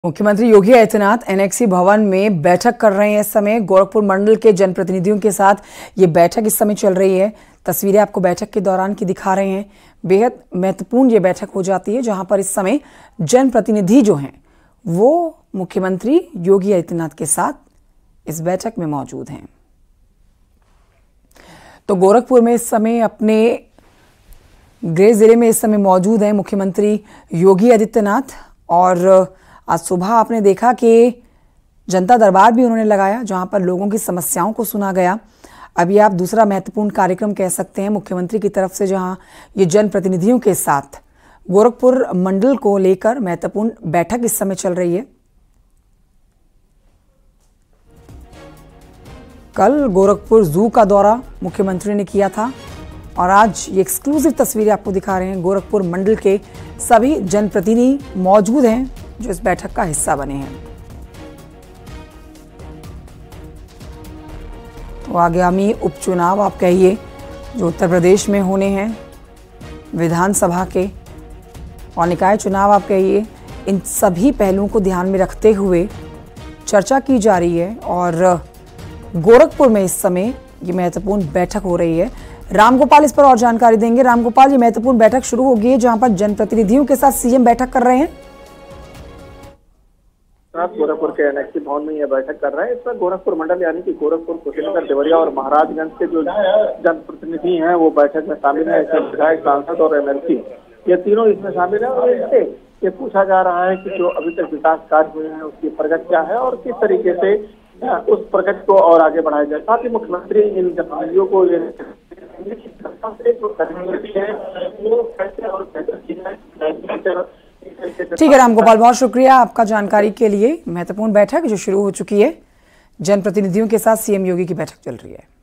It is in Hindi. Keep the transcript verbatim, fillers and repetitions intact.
मुख्यमंत्री योगी आदित्यनाथ एनेक्सी भवन में बैठक कर रहे हैं। इस समय गोरखपुर मंडल के जनप्रतिनिधियों के साथ ये बैठक इस समय चल रही है। तस्वीरें आपको बैठक के दौरान की दिखा रहे हैं। बेहद महत्वपूर्ण ये बैठक हो जाती है जहां पर इस समय जनप्रतिनिधि जो हैं वो मुख्यमंत्री योगी आदित्यनाथ के साथ इस बैठक में मौजूद हैं। तो गोरखपुर में इस समय अपने गृह जिले में इस समय मौजूद हैं मुख्यमंत्री योगी आदित्यनाथ। और आज सुबह आपने देखा कि जनता दरबार भी उन्होंने लगाया जहां पर लोगों की समस्याओं को सुना गया। अभी आप दूसरा महत्वपूर्ण कार्यक्रम कह सकते हैं मुख्यमंत्री की तरफ से, जहां ये जनप्रतिनिधियों के साथ गोरखपुर मंडल को लेकर महत्वपूर्ण बैठक इस समय चल रही है। कल गोरखपुर जू का दौरा मुख्यमंत्री ने किया था और आज ये एक्सक्लूसिव तस्वीरें आपको दिखा रहे हैं। गोरखपुर मंडल के सभी जनप्रतिनिधि मौजूद हैं जो इस बैठक का हिस्सा बने हैं। तो आगामी उपचुनाव आप कहिए जो उत्तर प्रदेश में होने हैं, विधानसभा के और निकाय चुनाव आप कहिए, इन सभी पहलुओं को ध्यान में रखते हुए चर्चा की जा रही है। और गोरखपुर में इस समय ये महत्वपूर्ण बैठक हो रही है। रामगोपाल इस पर और जानकारी देंगे। रामगोपाल, ये महत्वपूर्ण बैठक शुरू हो गई है जहां पर जनप्रतिनिधियों के साथ सीएम बैठक कर रहे हैं। गोरखपुर के एनेक्सी भवन में यह बैठक कर रहे हैं। इसमें गोरखपुर मंडल यानी कि गोरखपुर, कुशीनगर, देवरिया और महाराजगंज के जो जनप्रतिनिधि हैं वो बैठक में शामिल है। इसमें विधायक, सांसद और एमएलसी ये तीनों इसमें शामिल है। और इससे ये पूछा जा रहा है कि जो अभी तक विकास कार्य हुए हैं उसकी प्रगति क्या है और किस तरीके से उस प्रगति को और आगे बढ़ाया जाए। साथ ही मुख्यमंत्री इन जनप्रतिनिधियों को ठीक है रामगोपाल, बहुत शुक्रिया आपका जानकारी के लिए। महत्वपूर्ण बैठक जो शुरू हो चुकी है, जनप्रतिनिधियों के साथ सीएम योगी की बैठक चल रही है।